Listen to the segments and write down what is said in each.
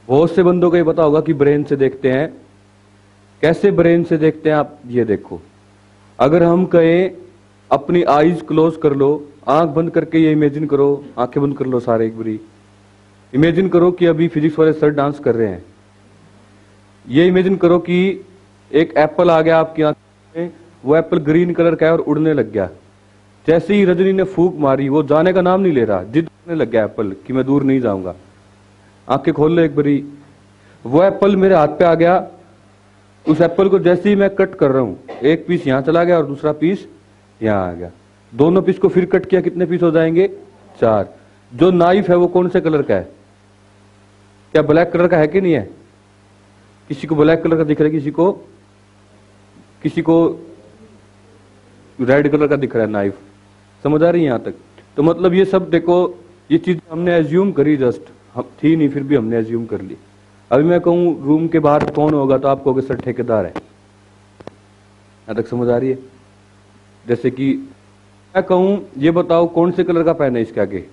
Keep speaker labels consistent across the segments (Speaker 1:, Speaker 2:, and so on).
Speaker 1: बहुत से बंदों को ये पता होगा कि ब्रेन से देखते हैं। कैसे ब्रेन से देखते हैं आप ये देखो, अगर हम कहें अपनी आईज क्लोज कर लो, आंख बंद करके ये इमेजिन करो, आंखें बंद कर लो सारे एक बारी, इमेजिन करो कि अभी फिजिक्स वाले सर डांस कर रहे हैं। ये इमेजिन करो कि एक एप्पल आ गया आपकी आंख में, वो एप्पल ग्रीन कलर का है और उड़ने लग गया। जैसे ही रजनी ने फूंक मारी, वो जाने का नाम नहीं ले रहा, जिद करने लग गया एप्पल कि मैं दूर नहीं जाऊंगा। आंखें खोल लो एक बारी, वो एप्पल मेरे हाथ पे आ गया। उस एप्पल को जैसे ही मैं कट कर रहा हूं, एक पीस यहां चला गया और दूसरा पीस यहां आ गया। दोनों पीस को फिर कट किया, कितने पीस हो जाएंगे? 4। जो नाइफ है वो कौन से कलर का है? क्या ब्लैक कलर का है कि नहीं है? किसी को ब्लैक कलर का दिख रहा है, किसी को रेड कलर का दिख रहा है नाइफ। समझ आ रही है यहां तक? तो मतलब ये सब देखो, ये चीज हमने एज्यूम करी, जस्ट हम थी नहीं फिर भी हमने एज्यूम कर ली। अभी मैं कहूं रूम के बाहर कौन होगा तो आप कहोगे सर ठेकेदार है। यहां तक समझ आ रही है? जैसे कि मैं कहूं ये बताओ कौन से कलर का पेन है इसके आगे?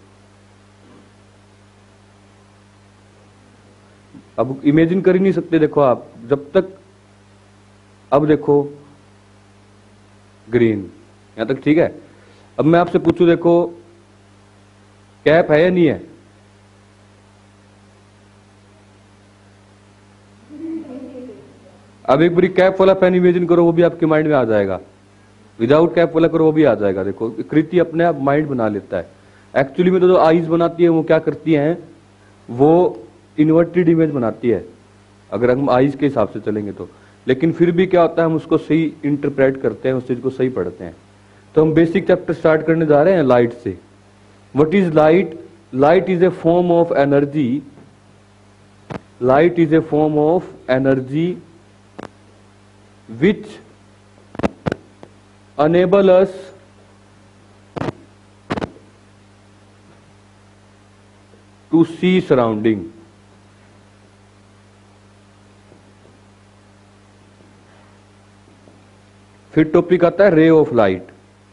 Speaker 1: अब इमेजिन कर ही नहीं सकते देखो आप जब तक। अब देखो ग्रीन, यहां तक ठीक है। अब मैं आपसे पूछूं, देखो कैप है या नहीं है? अब एक बारी कैप वाला पेन इमेजिन करो, वो भी आपके माइंड में आ जाएगा। विदाउट कैप वाला करो, वो भी आ जाएगा। देखो कृति अपने आप माइंड बना लेता है। एक्चुअली में तो जो आईज बनाती है वो क्या करती हैं, वो इन्वर्टेड इमेज बनाती है अगर हम आईज के हिसाब से चलेंगे तो। लेकिन फिर भी क्या होता है, हम उसको सही इंटरप्रेट करते हैं, उस चीज को सही पढ़ते हैं। तो हम बेसिक चैप्टर स्टार्ट करने जा रहे हैं लाइट से। What is light? Light is a form of energy. Light is a form of energy which enable us to see surrounding। फिर टॉपिक आता है रे ऑफ लाइट।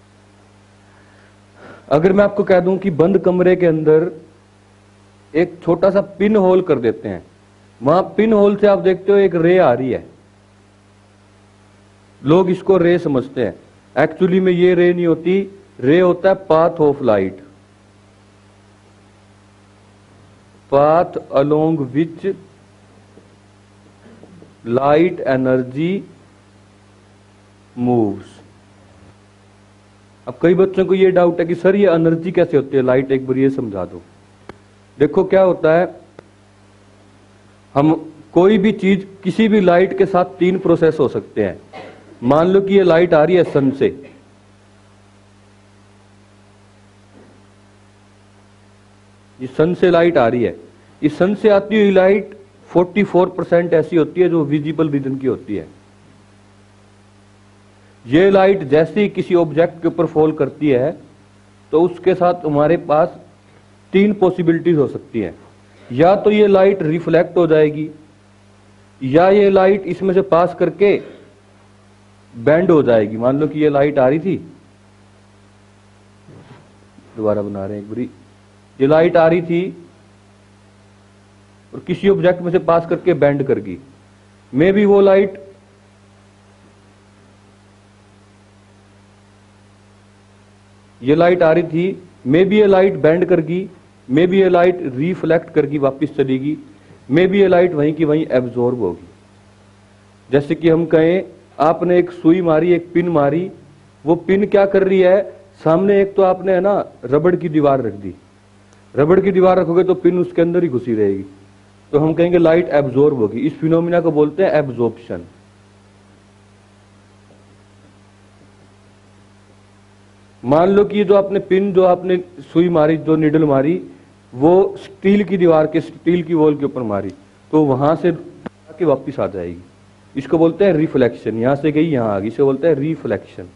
Speaker 1: अगर मैं आपको कह दूं कि बंद कमरे के अंदर एक छोटा सा पिन होल कर देते हैं, वहां पिन होल से आप देखते हो एक रे आ रही है, लोग इसको रे समझते हैं। एक्चुअली में ये रे नहीं होती, रे होता है path of light, path along which light energy moves. अब कई बच्चों को ये डाउट है कि सर ये एनर्जी कैसे होती है लाइट, एक बार ये समझा दो। देखो क्या होता है, हम कोई भी चीज, किसी भी लाइट के साथ 3 प्रोसेस हो सकते हैं। मान लो कि ये लाइट आ रही है सन से, ये सन से लाइट आ रही है। इस सन से आती हुई लाइट 44% ऐसी होती है जो विजिबल रीजन की होती है। ये लाइट जैसे ही किसी ऑब्जेक्ट के ऊपर फॉल करती है तो उसके साथ हमारे पास 3 पॉसिबिलिटीज हो सकती हैं। या तो ये लाइट रिफ्लेक्ट हो जाएगी, या ये लाइट इसमें से पास करके बैंड हो जाएगी। मान लो कि ये लाइट आ रही थी, दोबारा बना रहे हैं एक बारी, ये लाइट आ रही थी और किसी ऑब्जेक्ट में से पास करके बैंड कर गई। मे बी वो लाइट ये लाइट आ रही थी, मे बी ये लाइट बैंड कर गई, मे बी ये लाइट रिफ्लेक्ट कर गई वापिस चलेगी, मे बी ये लाइट वहीं की वहीं एब्जॉर्ब होगी। जैसे कि हम कहें आपने एक सुई मारी, एक पिन मारी, वो पिन क्या कर रही है, सामने एक तो आपने है ना रबड़ की दीवार रख दी, रबड़ की दीवार रखोगे तो पिन उसके अंदर ही घुसी रहेगी, तो हम कहेंगे लाइट एब्जॉर्ब होगी। इस फिनोमिना को बोलते हैं एब्जॉर्प्शन। मान लो कि जो आपने पिन, जो आपने सुई मारी, जो निडल मारी, वो स्टील की दीवार के, स्टील की वॉल के ऊपर मारी, तो वहां से आके वापिस आ जाएगी। इसको बोलते हैं रिफ्लेक्शन। यहां से गई यहां आ गई, इसे बोलते हैं रिफ्लेक्शन।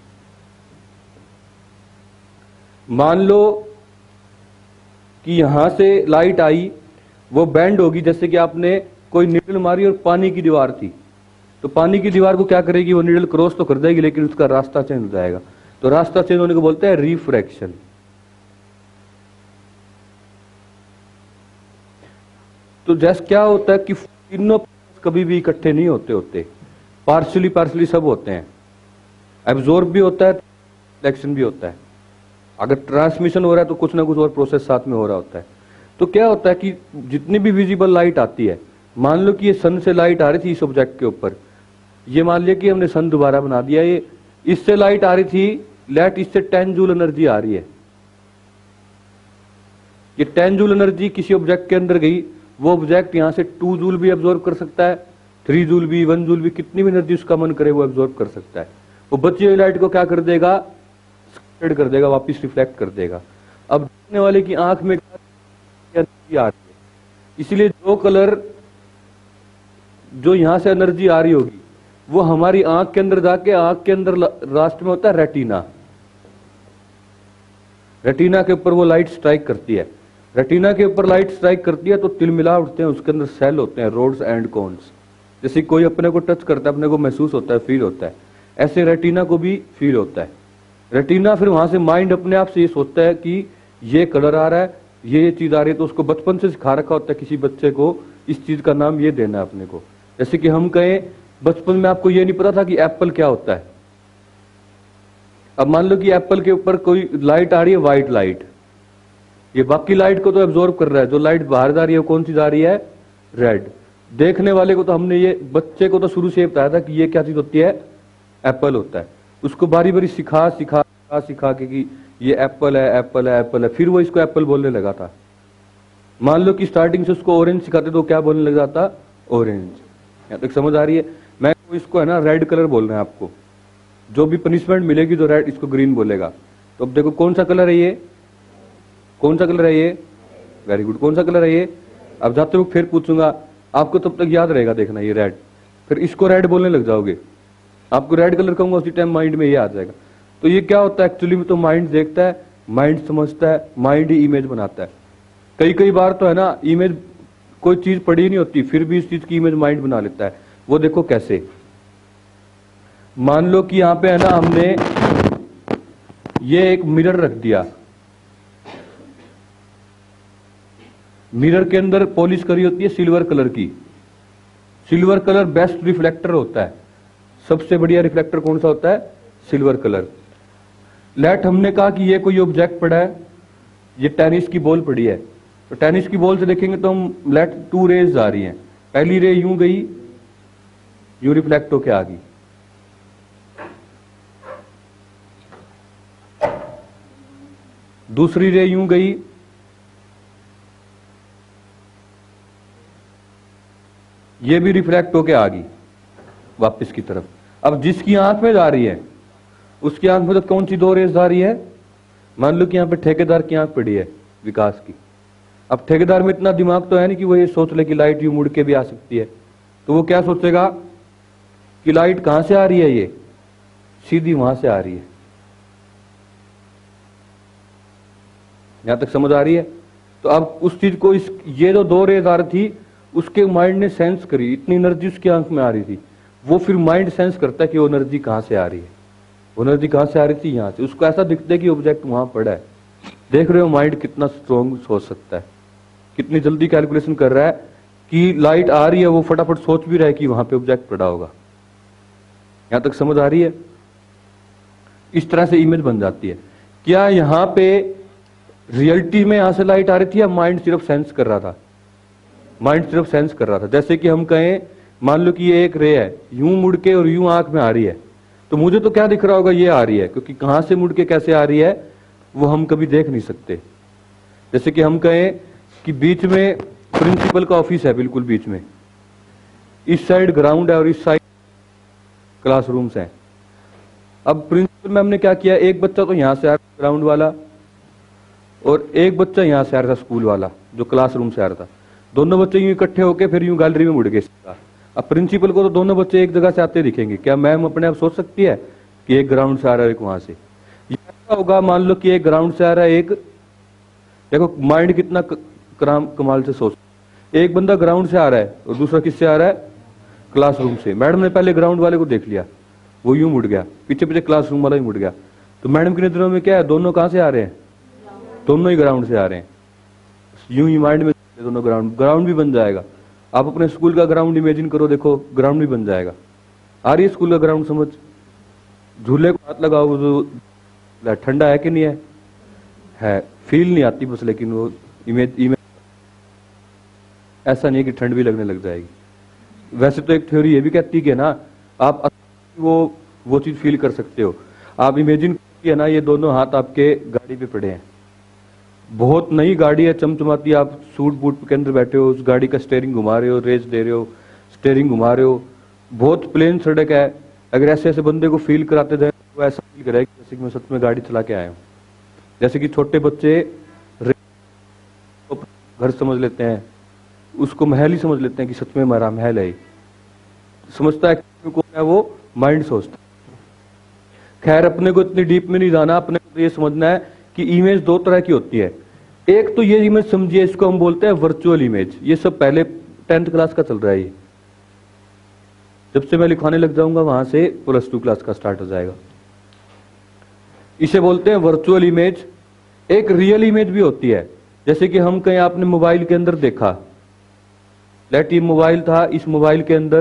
Speaker 1: मान लो कि यहां से लाइट आई, वो बैंड होगी। जैसे कि आपने कोई निडल मारी और पानी की दीवार थी, तो पानी की दीवार को क्या करेगी, वो निडल क्रॉस तो कर देगी लेकिन उसका रास्ता चेंज हो जाएगा, तो रास्ता चेंज होने को बोलते हैं रिफ्रैक्शन। तो जैसे क्या होता है कि तीनों कभी भी इकट्ठे नहीं होते, पार्शली सब होते हैं। एब्जॉर्ब भी होता है, रिफ्लेक्शन भी होता है। अगर ट्रांसमिशन हो रहा है तो कुछ ना कुछ और प्रोसेस साथ में हो रहा होता है। तो क्या होता है कि जितनी भी विजिबल लाइट आती है, मान लो कि ये सन से लाइट आ रही थी इस ऑब्जेक्ट के ऊपर, ये मान लिया कि हमने सन दोबारा बना दिया, ये इससे लाइट आ रही थी, लाइट इससे 10 जूल एनर्जी आ रही है। ये 10 जूल एनर्जी किसी ऑब्जेक्ट के अंदर गई, वो ऑब्जेक्ट यहां से 2 जूल भी एब्जॉर्ब कर सकता है, 3 जूल भी, 1 जूल भी, कितनी भी एनर्जी उसका मन करे वो एब्जॉर्ब कर सकता है। वो बची हुई लाइट को क्या कर देगा, स्कैटर्ड कर देगा, वापस रिफ्लेक्ट कर देगा। अब देखने वाले की आंख में एनर्जी आ रही है, इसलिए जो कलर, जो यहां से एनर्जी आ रही होगी वो हमारी आंख के अंदर जाके, आंख के अंदर लास्ट में होता है रेटिना, रेटिना के ऊपर वो लाइट स्ट्राइक करती है। रेटिना के ऊपर लाइट स्ट्राइक करती है तो तिलमिला उठते हैं, उसके अंदर सेल होते हैं, रोड्स एंड कोन्स। जैसे कोई अपने को टच करता है, अपने को महसूस होता है, फील होता है, ऐसे रेटिना को भी फील होता है। रेटिना फिर वहां से माइंड अपने आप से ये सोचता है कि ये कलर आ रहा है, ये चीज आ रही है, तो उसको बचपन से सिखा रखा होता है किसी बच्चे को इस चीज का नाम ये देना है अपने को। जैसे कि हम कहें बचपन में आपको ये नहीं पता था कि एप्पल क्या होता है। अब मान लो कि एप्पल के ऊपर कोई लाइट आ रही है, व्हाइट लाइट, ये बाकी लाइट को तो एब्जॉर्ब कर रहा है, जो लाइट बाहर जा रही है वो कौन सी जा रही है, रेड। देखने वाले को तो हमने ये, बच्चे को तो शुरू से बताया था कि ये क्या चीज होती है, एप्पल होता है। उसको बारी बारी सिखा सिखा सिखा के कि ये एप्पल है, एप्पल है, एप्पल है, फिर वो इसको एप्पल बोलने लगा था। मान लो कि स्टार्टिंग से उसको ऑरेंज सिखाते तो क्या बोलने लग जाता, ऑरेंज। यहाँ तक समझ आ रही है। मैं इसको है ना रेड कलर बोल रहे हैं आपको, जो भी पनिशमेंट मिलेगी तो रेड, इसको ग्रीन बोलेगा। तो अब देखो कौन सा कलर है ये, कौन सा कलर है ये, वेरी गुड, कौन सा कलर है ये। अब जाते वक्त फिर पूछूंगा आपको, तब तक याद रहेगा, देखना ये रेड, फिर इसको रेड बोलने लग जाओगे, आपको रेड कलर कहूंगा उसी टाइम माइंड में ये आ जाएगा। तो ये क्या होता है एक्चुअली में, तो माइंड देखता है, माइंड समझता है, माइंड ही इमेज बनाता है। कई बार तो है ना, इमेज कोई चीज पड़ी नहीं होती फिर भी इस चीज की इमेज माइंड बना लेता है। वो देखो कैसे, मान लो कि यहां पे है ना हमने ये एक मिरर रख दिया, मिरर के अंदर पॉलिश करी होती है सिल्वर कलर की। सिल्वर कलर बेस्ट रिफ्लेक्टर होता है, सबसे बढ़िया रिफ्लेक्टर कौन सा होता है, सिल्वर कलर। लेट हमने कहा कि ये कोई ऑब्जेक्ट पड़ा है, ये टेनिस की बॉल पड़ी है, तो टेनिस की बॉल से देखेंगे तो हम लेट 2 रेज आ रही हैं। पहली रे यूं गई, यूं रिफ्लेक्ट होके आ गई, दूसरी रे यूं गई, ये भी रिफ्लेक्ट होके आ गई वापस की तरफ। अब जिसकी आंख में जा रही है उसकी आंख में तो कौन सी 2 रेज आ रही है, मान लो कि यहां पे ठेकेदार की आंख पड़ी है विकास की। अब ठेकेदार में इतना दिमाग तो है नहीं कि वो ये सोच ले कि लाइट यूं मुड़ के भी आ सकती है, तो वो क्या सोचेगा कि लाइट कहां से आ रही है, ये सीधी वहां से आ रही है। यहां तक समझ आ रही है। तो अब उस चीज को, इस ये जो 2 रेज आ रही थी उसके माइंड ने सेंस करी, इतनी एनर्जी उसकी आंख में आ रही थी, वो फिर माइंड सेंस करता है कि वो एनर्जी कहां से आ रही है, वो एनर्जी कहां से आ रही थी, यहां से। उसको ऐसा दिखता है कि ऑब्जेक्ट वहां पड़ा है। देख रहे हो माइंड कितना स्ट्रॉन्ग सोच सकता है, कितनी जल्दी कैलकुलेशन कर रहा है कि लाइट आ रही है, वो फटाफट सोच भी रहा है कि वहां पे ऑब्जेक्ट पड़ा होगा। यहां तक समझ आ रही है। इस तरह से इमेज बन जाती है। क्या यहां पे रियलिटी में यहां से लाइट आ रही थी या माइंड सिर्फ सेंस कर रहा था, माइंड सिर्फ सेंस कर रहा था। जैसे कि हम कहें, मान लो कि ये एक रे है, यूं मुड़ के और यूं आंख में आ रही है, तो मुझे तो क्या दिख रहा होगा, ये आ रही है, क्योंकि कहां से मुड़ के कैसे आ रही है वो हम कभी देख नहीं सकते। जैसे कि हम कहें कि बीच में प्रिंसिपल का ऑफिस है, बिल्कुल बीच में, इस साइड ग्राउंड है और इस साइड क्लासरूम्स हैं। अब प्रिंसिपल में हमने क्या किया, एक बच्चा तो यहां से आ रहा ग्राउंड वाला और एक बच्चा यहां से आ रहा था स्कूल वाला जो क्लासरूम से आ रहा था। दोनों बच्चे यूं इकट्ठे होकर फिर यूं गैलरी में मुड़ गए। अब प्रिंसिपल को तो दोनों बच्चे एक जगह से आते दिखेंगे, क्या मैम अपने आप सोच सकती है कि एक ग्राउंड से आ रहा है एक वहां से। क्या होगा, मान लो कि एक ग्राउंड से आ रहा है, एक, देखो माइंड कितना कमाल से सोच, एक बंदा ग्राउंड से आ रहा है और दूसरा किससे आ रहा है, क्लासरूम से। मैडम ने पहले ग्राउंड वाले को देख लिया, वो यूं मुड़ गया, पीछे पीछे क्लासरूम वाला ही मुड़ गया। तो मैडम की नजरों में क्या है, दोनों कहां से आ रहे हैं, दोनों ही ग्राउंड से आ रहे हैं। यूं ही माइंड में ये दोनों ग्राउंड ग्राउंड भी बन जाएगा। आप अपने स्कूल का ग्राउंड इमेजिन करो, देखो ग्राउंड भी बन जाएगा। आ रही है स्कूल का ग्राउंड समझ? झूले को हाथ लगाओ, जो ठंडा है कि नहीं है फील नहीं आती बस, लेकिन वो इमेज ऐसा नहीं है कि ठंड भी लगने लग जाएगी। वैसे तो एक थ्योरी ये भी कहती है ना, आप वो चीज फील कर सकते हो। आप इमेजिन किया ना, ये दोनों हाथ आपके गाड़ी पे पड़े हैं, बहुत नई गाड़ी है चमचमाती, आप सूट बूट के अंदर बैठे हो, उस गाड़ी का स्टेयरिंग घुमा रहे हो, रेस दे रहे हो, स्टेयरिंग घुमा रहे हो, बहुत प्लेन सड़क है। अगर ऐसे ऐसे बंदे को फील कराते जाए तो ऐसा फील करे जैसे कि मैं सच में गाड़ी चला के आया हूँ। जैसे कि छोटे बच्चे घर समझ लेते हैं, उसको महल ही समझ लेते हैं कि सच में हमारा महल है, समझता है कौन है वो, माइंड सोचता है। खैर अपने को इतनी डीप में नहीं जाना, अपने को तो ये समझना है कि इमेज दो तरह की होती है। एक तो ये इमेज समझिए, इसको हम बोलते हैं वर्चुअल इमेज। ये सब पहले 10th क्लास का चल रहा है, ये जब से मैं लिखवाने लग जाऊंगा वहां से +2 क्लास का स्टार्ट हो जाएगा। इसे बोलते हैं वर्चुअल इमेज। एक रियल इमेज भी होती है, जैसे कि हम कहीं आपने मोबाइल के अंदर देखा, लेट ये मोबाइल था, इस मोबाइल के अंदर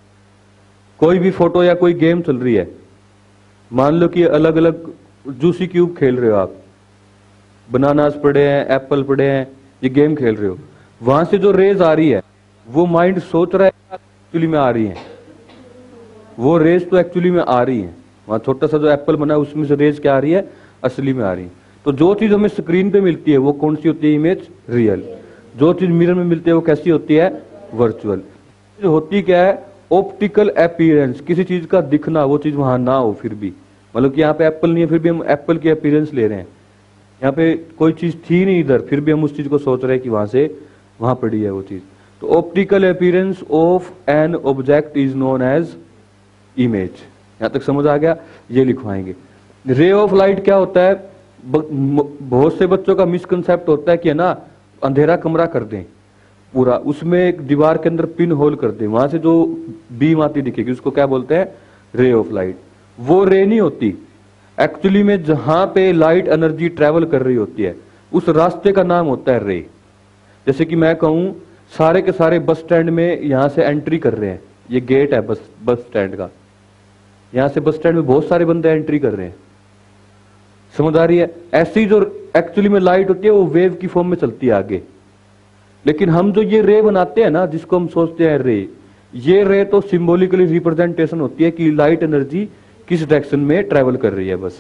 Speaker 1: कोई भी फोटो या कोई गेम चल रही है, मान लो कि अलग अलग जूसी क्यूब खेल रहे हो आप, बनानास पड़े हैं, एप्पल पड़े हैं, ये गेम खेल रहे हो, वहां से जो रेज आ रही है वो माइंड सोच रहा है एक्चुअली में आ रही है, वो रेज तो एक्चुअली में आ रही है। वहां छोटा सा जो एप्पल बना है उसमें से रेज क्या आ रही है, असली में आ रही है। तो जो चीज हमें स्क्रीन पे मिलती है वो कौन सी होती है, इमेज रियल। जो चीज मिरर में मिलती है वो कैसी होती है, वर्चुअल। होती क्या है, ऑप्टिकल अपीयरेंस, किसी चीज का दिखना, वो चीज वहां ना हो फिर भी, मतलब कि यहाँ पे एप्पल नहीं है फिर भी हम एप्पल की अपीयरेंस ले रहे हैं, यहाँ पे कोई चीज थी नहीं इधर फिर भी हम उस चीज को सोच रहे हैं कि वहां से वहां पड़ी है वो चीज। तो optical appearance of an object is known as image. यहां तक समझ आ गया, ये लिखवाएंगे। रे ऑफ लाइट क्या होता है, बहुत से बच्चों का मिसकंसेप्ट होता है कि है ना, अंधेरा कमरा कर दें पूरा, उसमें एक दीवार के अंदर पिन होल कर दें, वहां से जो बीम आती दिखेगी उसको क्या बोलते हैं, रे ऑफ लाइट। वो रे नहीं होती एक्चुअली में, जहां पे लाइट एनर्जी ट्रेवल कर रही होती है उस रास्ते का नाम होता है रे। जैसे कि मैं कहूं सारे के सारे बस स्टैंड में यहां से एंट्री कर रहे हैं, ये गेट है बस स्टैंड का, यहां से बस स्टैंड में बहुत सारे बंदे एंट्री कर रहे हैं, समझ आ रही है। ऐसी जो एक्चुअली में लाइट होती है वो वेव की फॉर्म में चलती है आगे, लेकिन हम जो ये रे बनाते हैं ना, जिसको हम सोचते हैं रे, ये रे तो सिंबॉलिकली रिप्रेजेंटेशन होती है कि लाइट एनर्जी किस डायरेक्शन में ट्रेवल कर रही है, बस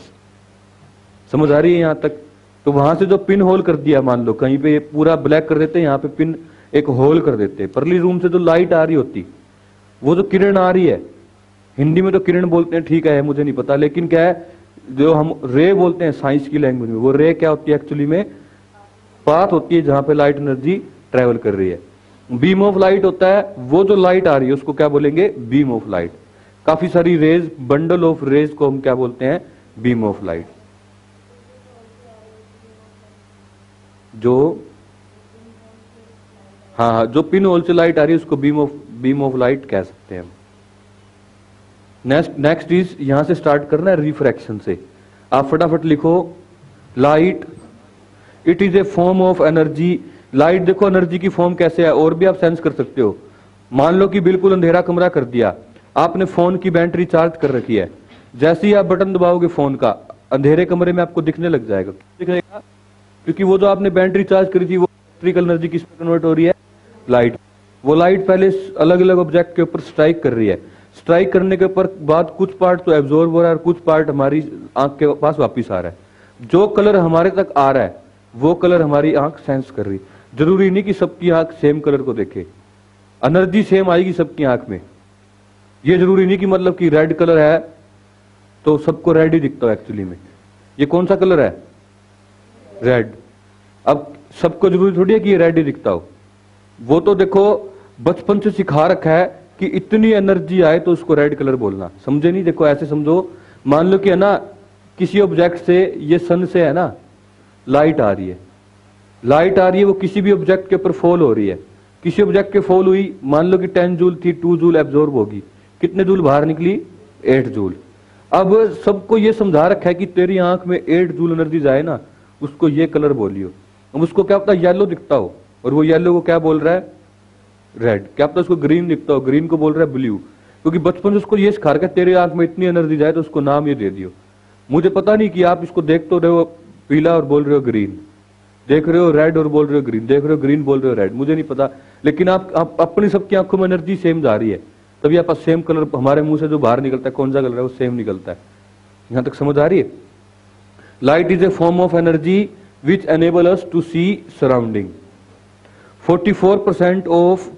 Speaker 1: समझ आ रही है यहां तक। तो वहां से जो पिन होल कर दिया, मान लो कहीं पे पूरा ब्लैक कर देते हैं, यहाँ पे पिन एक होल कर देते हैं, परली रूम से जो लाइट आ रही होती, वो जो किरण आ रही है, हिंदी में तो किरण बोलते हैं, ठीक है मुझे नहीं पता, लेकिन क्या है जो हम रे बोलते हैं साइंस की लैंग्वेज में, वो रे क्या होती है एक्चुअली में, पाथ होती है जहां पे लाइट एनर्जी ट्रेवल कर रही है। बीम ऑफ लाइट होता है वो जो लाइट आ रही है उसको क्या बोलेंगे, बीम ऑफ लाइट। काफी सारी रेज, बंडल ऑफ रेज को हम क्या बोलते हैं, बीम ऑफ लाइट। जो हाँ जो पिन होल से लाइट आ रही है उसको बीम ऑफ लाइट कह सकते हैं हम। नेक्स्ट इज, यहां से स्टार्ट करना है रिफ्रैक्शन से। आप फटाफट लिखो, light it is a form of energy. Light देखो एनर्जी की फॉर्म कैसे है, और भी आप सेंस कर सकते हो। मान लो कि बिल्कुल अंधेरा कमरा कर दिया, आपने फोन की बैटरी चार्ज कर रखी है, जैसे ही आप बटन दबाओगे फोन का, अंधेरे कमरे में आपको दिखने लग जाएगा। दिखेगा क्योंकि वो जो आपने बैटरी चार्ज करी थी वो इलेक्ट्रिकल एनर्जी किस में कन्वर्ट हो रही है, लाइट। वो लाइट पहले अलग अलग ऑब्जेक्ट के ऊपर स्ट्राइक कर रही है, स्ट्राइक करने के बाद कुछ पार्ट तो एब्जॉर्ब हो रहा है और कुछ पार्ट हमारी आंख के पास वापिस आ रहा है। जो कलर हमारे तक आ रहा है वो कलर हमारी आंख सेंस कर रही है। जरूरी नहीं कि सबकी आंख सेम कलर को देखे, एनर्जी सेम आएगी सबकी आंख में। ये जरूरी नहीं कि मतलब कि रेड कलर है तो सबको रेड ही दिखता है एक्चुअली में। ये कौन सा कलर है, रेड। अब सबको जरूरी थोड़ी है कि ये रेड ही दिखता हो। वो तो देखो बचपन से सिखा रखा है कि इतनी एनर्जी आए तो उसको रेड कलर बोलना, समझे नहीं। देखो ऐसे समझो, मान लो कि है ना किसी ऑब्जेक्ट से, ये सन से है ना लाइट आ रही है, लाइट आ रही है, वो किसी भी ऑब्जेक्ट के ऊपर फॉल हो रही है, किसी ऑब्जेक्ट के फॉल हुई, मान लो कि 10 जूल थी, 2 जूल एब्जॉर्ब होगी, कितने जूल बाहर निकली, 8 जूल। अब सबको ये समझा रखा है कि तेरी आंख में 8 जूल एनर्जी जाए ना, उसको ये कलर बोलियो। अब उसको क्या पता येलो दिखता हो, और वो येलो को क्या बोल रहा है, रेड। क्या पता उसको ग्रीन दिखता हो, ग्रीन को बोल रहा है ब्लू, क्योंकि बचपन से उसको ये सिखा रखा है तेरी आंख में इतनी एनर्जी जाए तो उसको नाम ये दे दियो। मुझे पता नहीं कि आप इसको देख तो रहे हो पीला और बोल रहे हो ग्रीन, देख रहे हो रेड और बोल रहे हो ग्रीन, देख रहे हो ग्रीन बोल रहे हो रेड, मुझे नहीं पता। लेकिन आप अपनी सबकी आंखों में एनर्जी सेम जा रही है, तभी आप सेम कलर हमारे मुंह से जो बाहर निकलता है कौन सा कलर है वो सेम निकलता है। यहां तक समझ आ रही है। Light is a form of energy which enable us to see surrounding. 44% of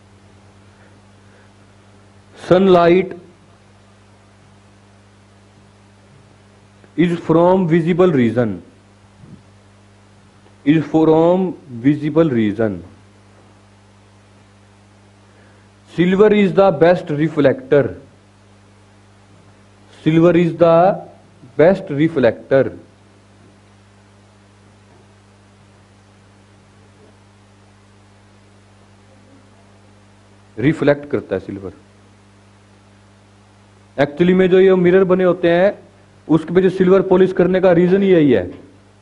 Speaker 1: sunlight is from visible region, silver is the best reflector, reflect करता है सिल्वर। एक्चुअली में जो ये मिरर बने होते हैं उसके पीछे सिल्वर पॉलिश करने का रीजन ही यही है।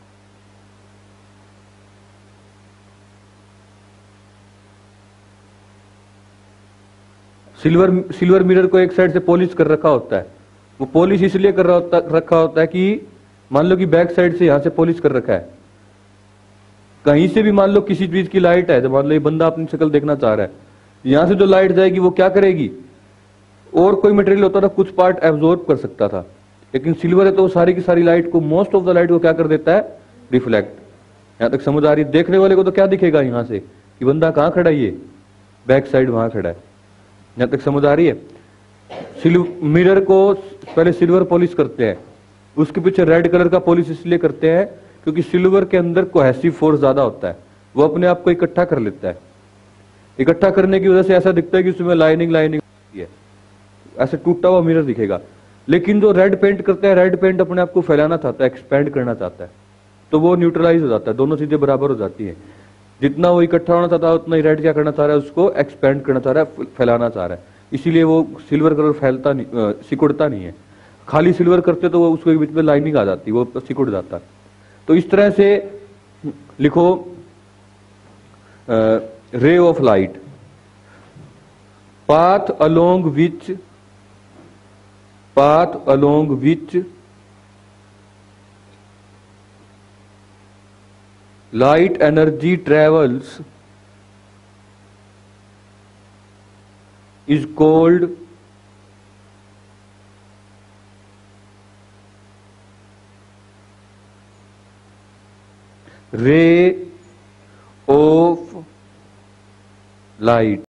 Speaker 1: सिल्वर मिरर को एक साइड से पॉलिश कर रखा होता है। वो पॉलिश इसलिए रखा होता है कि मान लो कि बैक साइड से यहां से पॉलिश कर रखा है, कहीं से भी मान लो किसी चीज की लाइट है, तो मान लो ये बंदा अपनी शक्ल देखना चाह रहा है, यहां से जो लाइट जाएगी वो क्या करेगी, और कोई मटेरियल होता था कुछ पार्ट एब्जॉर्ब कर सकता था, लेकिन सिल्वर है तो सारी की सारी लाइट को, मोस्ट ऑफ द लाइट को क्या कर देता है, रिफ्लेक्ट। यहां तक समझ आ रही है। देखने वाले को तो क्या दिखेगा यहां से कि बंदा कहां खड़ा है, ये बैक साइड वहां खड़ा है। यहां तक समझ आ रही है। मिरर को पहले सिल्वर पॉलिश करते हैं, उसके पीछे रेड कलर का पॉलिश इसलिए करते हैं क्योंकि सिल्वर के अंदर कोहेसिव फोर्स ज्यादा होता है, वो अपने आप को इकट्ठा कर लेता है। इकट्ठा करने की वजह से ऐसा दिखता है कि उसमें लाइनिंग है, ऐसे टूटा हुआ मिरर दिखेगा। लेकिन जो रेड पेंट करते हैं, रेड पेंट अपने आप को फैलाना चाहता है, एक्सपेंड करना चाहता है, तो वो न्यूट्रलाइज हो जाता है, दोनों चीजें बराबर हो जाती हैं। जितना वो इकट्ठा होना चाहता है उतना ही रेड क्या करना चाह रहा है, उसको एक्सपेंड करना चाह रहा है, फैलाना चाह रहा है। इसीलिए वो सिल्वर कलर फैलता नहीं, सिकुड़ता नहीं है। खाली सिल्वर करते तो वो उसके बीच में लाइनिंग आ जाती, वो सिकुड़ जाता। तो इस तरह से लिखो ray of light, path along which light energy travels is called ray of light.